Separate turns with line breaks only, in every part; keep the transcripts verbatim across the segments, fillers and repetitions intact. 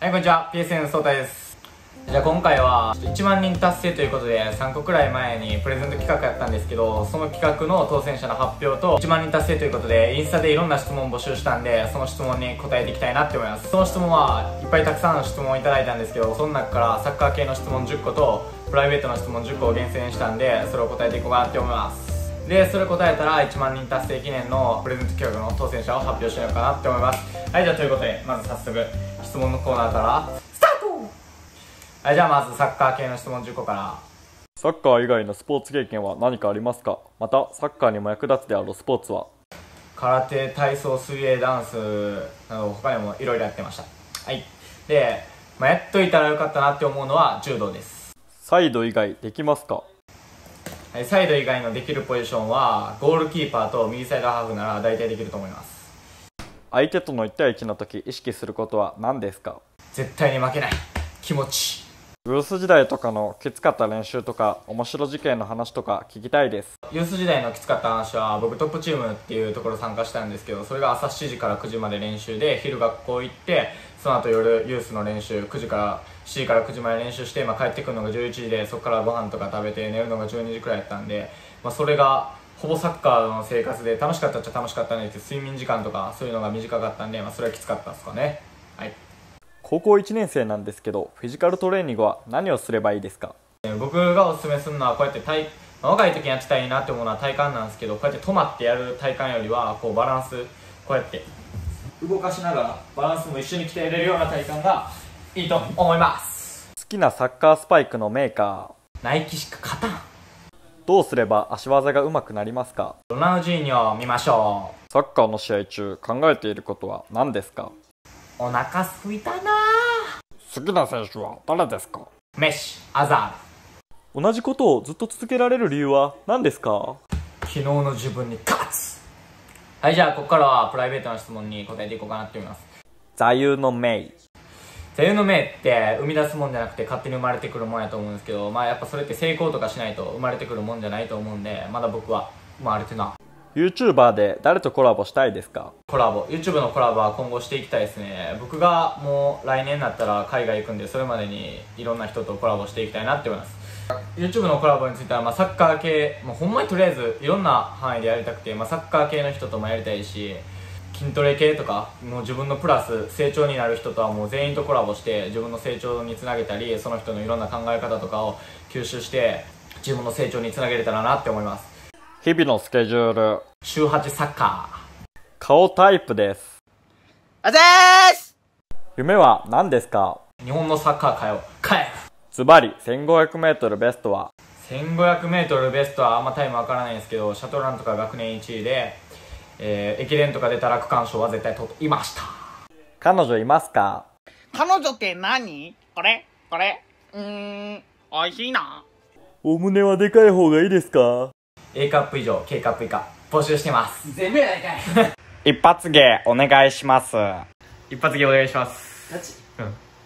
はい、こんにちは。ピーエスエヌ 総太です。じゃあ今回はいちまんにん達成ということで、さんこくらい前にプレゼント企画やったんですけど、その企画の当選者の発表といちまんにん達成ということで、インスタでいろんな質問を募集したんで、その質問に答えていきたいなって思います。その質問はいっぱいたくさんの質問をいただいたんですけど、その中からサッカー系の質問じゅっことプライベートの質問じゅっこを厳選したんで、それを答えていこうかなって思います。で、それ答えたらいちまんにん達成記念のプレゼント企画の当選者を発表しようかなって思います。はい、じゃあということで、まず早速質問のコーナーからスタート。はい、じゃあまずサッカー系の質問じゅっこから。
サッカー以外のスポーツ経験は何かありますか？またサッカーにも役立つであろうスポーツは？
空手、体操、水泳、ダンスなど他にもいろいろやってました。はい。で、まあ、やっといたらよかったなって思うのは柔道です。
サイド以外できますか？
はい、サイド以外のできるポジションはゴールキーパーと右サイドハーフなら大体できると思います。
相手とのいち対いちの時意識することは何ですか？
絶対に負けない気持ち。
ユース時代とかのきつかった練習とか面白事件の話とか聞きたいです。
ユース時代のきつかった話は、僕トップチームっていうところ参加したんですけど、それが朝しちじからくじまで練習で、昼学校行って、その後夜ユースの練習、くじからしちじからくじまで練習して、まあ、帰ってくるのがじゅういちじで、そこからご飯とか食べて寝るのがじゅうにじくらいやったんで、まあ、それがほぼサッカーの生活で楽しかったっちゃ楽しかったんですけど、睡眠時間とかそういうのが短かったんで、まあ、それはきつかったですかね。はい。
高校いちねん生なんですけど、フィジカルトレーニングは何をすればいいですか？
僕がおすすめするのはこうやって体、まあ、若い時にやってたらいいなって思うのは体幹なんですけど、こうやって止まってやる体幹よりはこうバランスこうやって動かしながらバランスも一緒に鍛えれるような体幹がいいと思います。
好きなサッカースパイクのメーカー。
ナイキしか勝たん。
どうすれば足技が上手くなりますか？
ロナウジーニョを見ましょ
サッカーの試合中考えていることは何ですか？
う。お腹すいたな。
好きな選手は誰ですか？
メッシ、アザー
同じことをずっと続けられる理由は何ですか？
ド。昨日の自分に勝つ。はい、じゃあここからはプライベートな質問に答えていこうかなって思います。
座右の銘。
座右の銘って生み出すもんじゃなくて勝手に生まれてくるもんやと思うんですけど、まあやっぱそれって成功とかしないと生まれてくるもんじゃないと思うんで、まだ僕は生まれてな。
YouTuber で誰とコラボしたいですか？
コラボ YouTube のコラボは今後していきたいですね。僕がもう来年になったら海外行くんで、それまでにいろんな人とコラボしていきたいなって思います。 YouTube のコラボについては、まあ、サッカー系、もうほんまにとりあえずいろんな範囲でやりたくて、まあ、サッカー系の人ともやりたいし、筋トレ系とかもう自分のプラス成長になる人とはもう全員とコラボして自分の成長につなげたり、その人のいろんな考え方とかを吸収して自分の成長につなげれたらなって思います。
日々のスケジュール。
週はちサッカー。
顔タイプです。
あざーす。
夢は何ですか？
日本のサッカー界を変える。
ズバリ せんごひゃくメートル ベストは？
せんごひゃくメートル ベストはあんまタイムわからないんですけど、シャトランとか学年いちいで、えー、駅伝とか出たら区間賞は絶対取っていました。
彼女いますか？
彼女って何？これこれうーん、おいしいな。
お胸はでかい方がいいですか？
A カップ以上 K カップ以下募集してます。全部やないかい。
一発芸お願いします。
一発芸お願いします。
ガチ。
うん。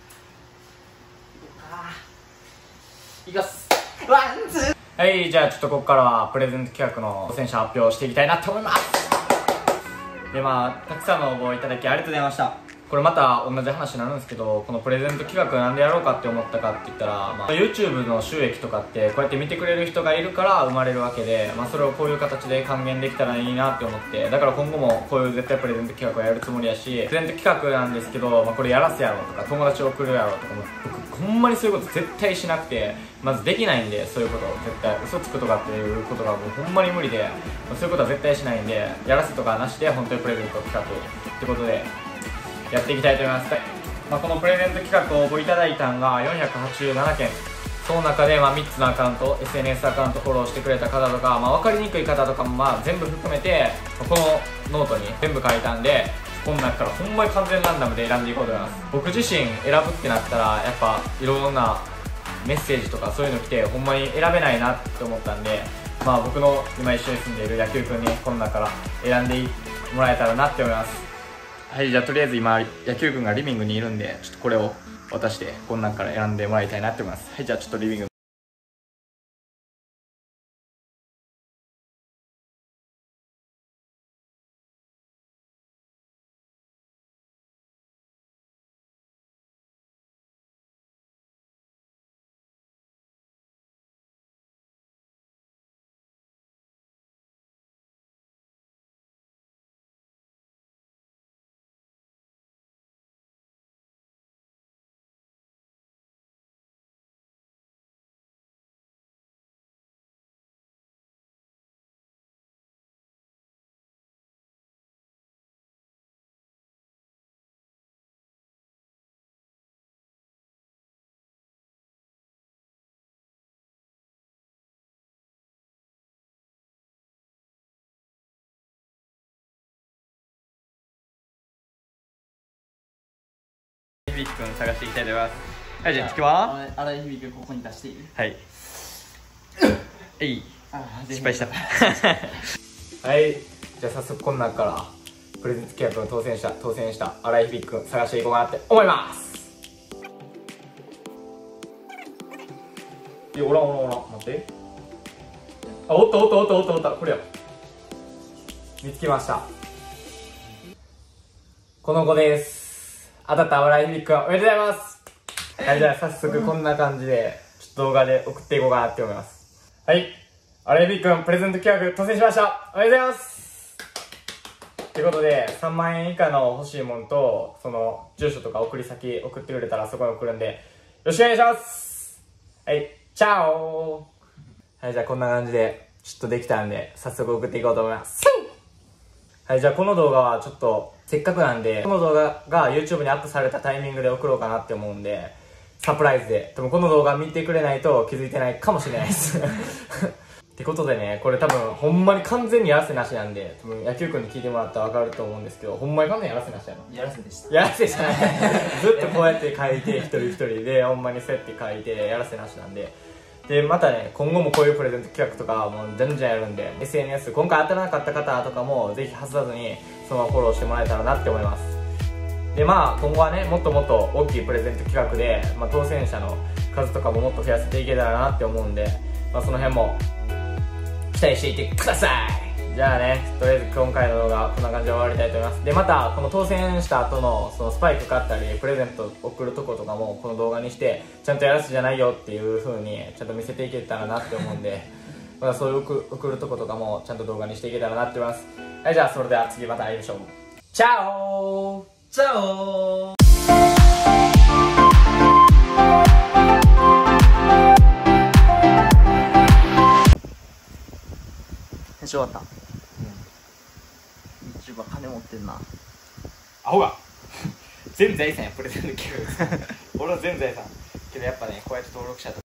あーいきます。ワンツー。
はい、じゃあちょっとここからはプレゼント企画の当選者発表していきたいなと思います。で、まあたくさんの応募いただきありがとうございました。これまた同じ話になるんですけど、このプレゼント企画なんでやろうかって思ったかって言ったら、まあ、YouTube の収益とかってこうやって見てくれる人がいるから生まれるわけで、まあ、それをこういう形で還元できたらいいなって思って、だから今後もこういう絶対プレゼント企画をやるつもりやし、プレゼント企画なんですけど、まあ、これやらすやろとか友達送るやろとかも僕ほんまにそういうこと絶対しなくて、まずできないんで、そういうこと絶対嘘つくとかっていうことがもうほんまに無理で、まあ、そういうことは絶対しないんで、やらせとかなしで本当にプレゼント企画ってことでやっていきたいと思います。まあ、このプレゼント企画を応募いただいたのがよんひゃくはちじゅうななけん、その中でまあみっつのアカウント エスエヌエス アカウントフォローしてくれた方とか、まあ、分かりにくい方とかもまあ全部含めてこのノートに全部書いたんで、この中からほんまに完全ランダムで選んでいこうと思います。僕自身選ぶってなったらやっぱいろんなメッセージとかそういうの来てほんまに選べないなって思ったんで、まあ、僕の今一緒に住んでいる野球くんにこの中から選んでもらえたらなって思います。はい、じゃあとりあえず今野球くんがリビングにいるんで、ちょっとこれを渡してこの中から選んでもらいたいなって思います。はい、じゃあちょっとリビング君探していきたいと思います。はい、じゃあ次は
荒井響ここに出していい？
はいえい失敗したはい、じゃあ早速この中からプレゼント企画の当選者当選した荒井響君探していこうかなって思います。いや、おらんおらんおらん、待って、あ、おったおったおったおったおった、これや、見つけました。この子です。当たった荒井響君おめでとうございます。はい、じゃあ早速こんな感じでちょっと動画で送っていこうかなって思います。はい、荒井響君プレゼント企画当選しました。おめでとうございます。ということでさんまんえん以下の欲しいもんとその住所とか送り先送ってくれたらそこに送るんでよろしくお願いします。はい、チャオ。はい、じゃあこんな感じでちょっとできたんで早速送っていこうと思います。はい、じゃあこの動画はちょっとせっかくなんでこの動画が YouTube にアップされたタイミングで送ろうかなって思うんでサプライズで、多分この動画見てくれないと気づいてないかもしれないですってことでね、これ多分ほんまに完全にやらせなしなんで、多分野球君に聞いてもらったら分かると思うんですけど、ほんまに完全にやらせなしやな。
やらせでした。
やらせじゃないずっとこうやって書いて一人一人でほんまにそうやって書いてやらせなしなんで、でまたね今後もこういうプレゼント企画とかもうじゃんじゃんやるんで エスエヌエス 今回当たらなかった方とかもぜひ外さずにそのままフォローしてもらえたらなって思います。でまあ今後はねもっともっと大きいプレゼント企画で、まあ、当選者の数とかももっと増やせていけたらなって思うんで、まあ、その辺も期待していてください。じゃあねとりあえず今回の動画はこんな感じで終わりたいと思います。でまたこの当選した後のそのスパイク買ったりプレゼント送るとことかもこの動画にしてちゃんとやらせじゃないよっていう風にちゃんと見せていけたらなって思うんでまたそういう送送るとことかもちゃんと動画にしていけたらなって思います。はい、じゃあそれでは次また会いましょう。チャオ
チャオ。編集終わった。うん。YouTuber 金持ってんな。
アホが全財産やプレゼント企画俺は全財産けどやっぱねこうやって登録者と